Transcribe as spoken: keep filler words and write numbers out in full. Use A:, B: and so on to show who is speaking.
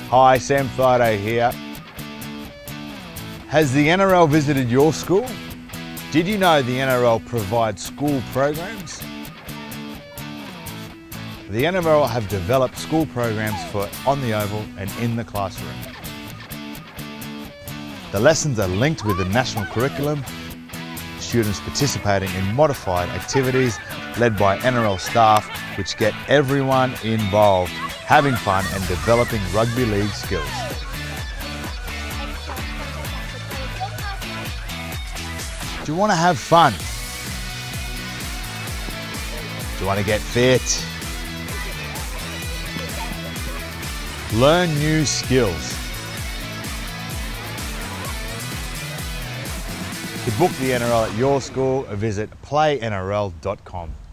A: Hi, Sam Fido here. Has the N R L visited your school? Did you know the N R L provides school programs? The N R L have developed school programs for on the oval and in the classroom. The lessons are linked with the national curriculum, students participating in modified activities led by N R L staff, which get everyone involved, having fun and developing rugby league skills. Do you want to have fun? Do you want to get fit? Learn new skills. To book the N R L at your school, visit play N R L dot com.